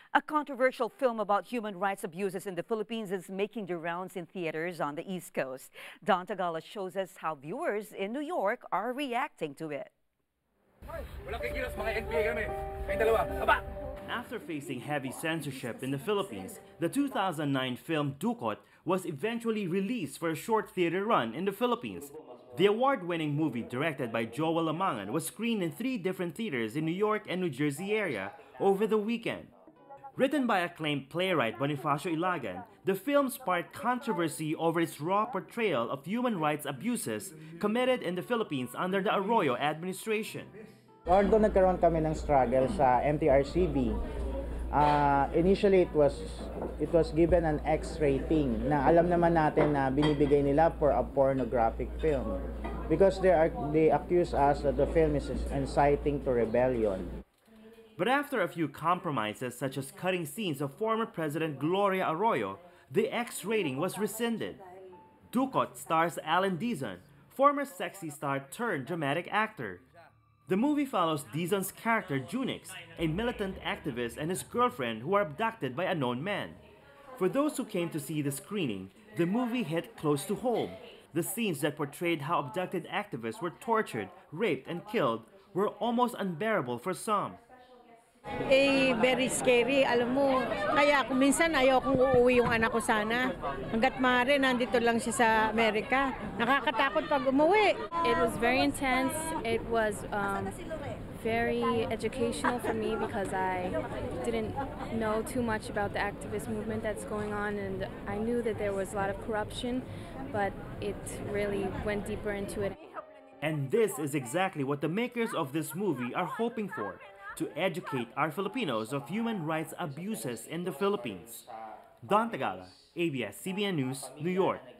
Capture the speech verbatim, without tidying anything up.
A controversial film about human rights abuses in the Philippines is making the rounds in theaters on the East Coast. Don Tagala shows us how viewers in New York are reacting to it. After facing heavy censorship in the Philippines, the two thousand nine film Dukot was eventually released for a short theater run in the Philippines. The award-winning movie, directed by Joel Lamangan, was screened in three different theaters in New York and New Jersey area over the weekend. Written by acclaimed playwright Bonifacio Ilagan, the film sparked controversy over its raw portrayal of human rights abuses committed in the Philippines under the Arroyo administration. Although nagkaroon kami ng struggle sa M T R C B, uh, initially it was it was given an X rating na alam naman natin na binibigay nila for a pornographic film because they are they accuse us that the film is inciting to rebellion. But after a few compromises, such as cutting scenes of former President Gloria Arroyo, the X rating was rescinded. Dukot stars Alan Dizon, former sexy star turned dramatic actor. The movie follows Dizon's character Junix, a militant activist, and his girlfriend who are abducted by a known man. For those who came to see the screening, the movie hit close to home. The scenes that portrayed how abducted activists were tortured, raped, and killed were almost unbearable for some. Eh, very scary. Alam mo, kaya kung minsan ayaw kong uuwi yung anak ko sana. Hanggat maaari, nandito lang siya sa Amerika. Nakakatakot pag umuwi. It was very intense. It was um, very educational for me because I didn't know too much about the activist movement that's going on, and I knew that there was a lot of corruption, but it really went deeper into it. And this is exactly what the makers of this movie are hoping for, to educate our Filipinos of human rights abuses in the Philippines. Don Tagala, A B S C B N News, New York.